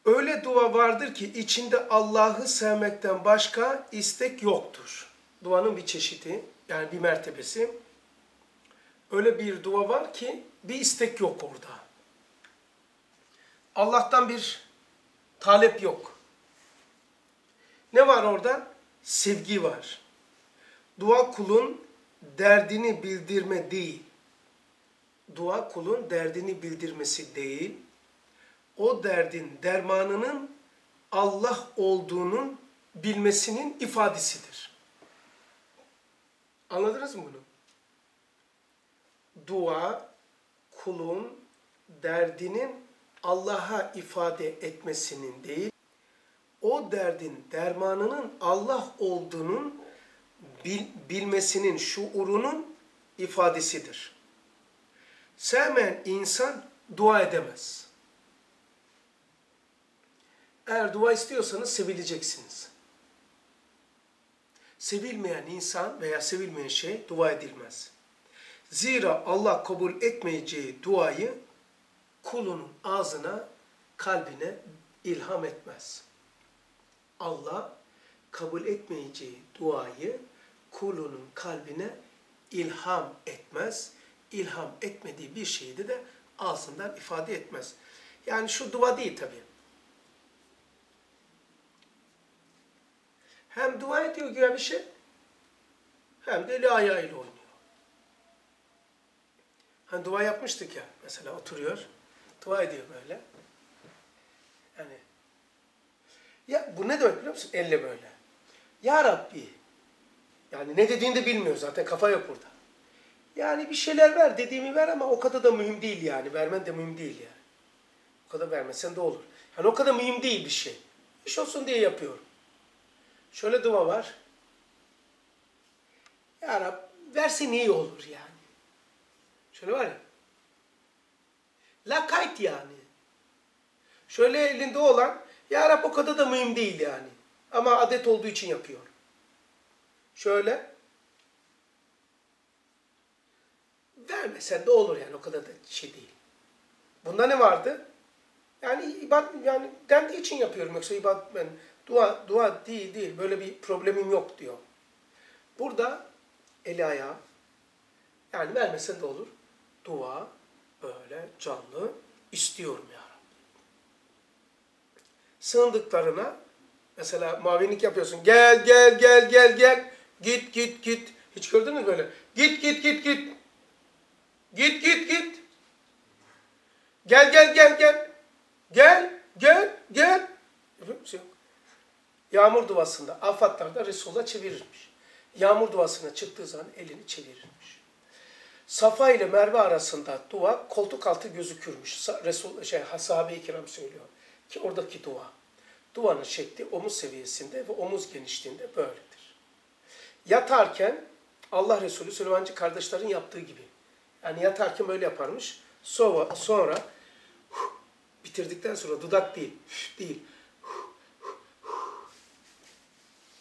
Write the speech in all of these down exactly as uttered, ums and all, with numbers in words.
Öyle dua vardır ki içinde Allah'ı sevmekten başka istek yoktur. Duanın bir çeşidi, yani bir mertebesi. Öyle bir dua var ki bir istek yok orada. Allah'tan bir talep yok. Ne var orada? Sevgi var. Dua kulun derdini bildirme değil. Dua kulun derdini bildirmesi değil. O derdin dermanının Allah olduğunun bilmesinin ifadesidir. Anladınız mı bunu? Dua kulun derdinin Allah'a ifade etmesinin değil, o derdin dermanının Allah olduğunun bil, bilmesinin, şuurunun ifadesidir. Sevmeyen insan dua edemez. Eğer dua istiyorsanız sevileceksiniz. Sevilmeyen insan veya sevilmeyen şey dua edilmez. Zira Allah kabul etmeyeceği duayı kulunun ağzına, kalbine ilham etmez. Allah kabul etmeyeceği duayı kulunun kalbine ilham etmez. İlham etmediği bir şeyi de, de ağzından ifade etmez. Yani şu dua değil tabii. Hem dua ediyor güya bir şey, hem de eli ayağıyla oynuyor. Hani dua yapmıştık ya, mesela oturuyor, dua ediyor böyle. Yani, ya bu ne demek biliyor musun? Elle böyle. Ya Rabbi, yani ne dediğini de bilmiyor zaten, kafa yok burada. Yani bir şeyler ver, dediğimi ver ama o kadar da mühim değil yani, vermen de mühim değil yani. O kadar vermesen de olur. Yani o kadar mühim değil bir şey. İş olsun diye yapıyorum. Şöyle dua var. Ya Rab, versen iyi olur yani. Şöyle var ya. Lakayt yani. Şöyle elinde olan, Ya Rab o kadar da mühim değil yani. Ama adet olduğu için yapıyor. Şöyle. Vermesen de olur yani, o kadar da şey değil. Bunda ne vardı? Yani ibadet, yani dendiği için yapıyorum, yoksa ibadet ben dua dua değil değil, böyle bir problemim yok diyor. Burada eli ayağı, yani vermesen de olur. Dua böyle canlı istiyorum ya Rabbi. Sığındıklarına mesela mavinlik yapıyorsun. Gel gel gel gel gel. Git git git. Hiç gördünüz mü böyle? Git git git git. Git git git. Gel gel gel gel. Gel gel gel. Yapıyor musun? Yok. Yağmur duasında, afatlarda Resulullah çevirirmiş. Yağmur duasına çıktığı zaman elini çevirirmiş. Safa ile Merve arasında dua koltuk altı gözükürmüş. Resul, şey, sahabe-i kiram söylüyor ki oradaki dua. Duanın şekli omuz seviyesinde ve omuz genişliğinde böyledir. Yatarken Allah Resulü Süleymancı kardeşlerin yaptığı gibi. Yani yatarken böyle yaparmış. Sonra, sonra huh, bitirdikten sonra dudak değil, huh, değil. Huh, huh, huh.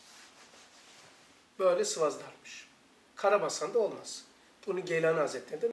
Böyle sıvazlarmış. Karabasan'da olmaz. Bunu Geylani Hazretleri'nde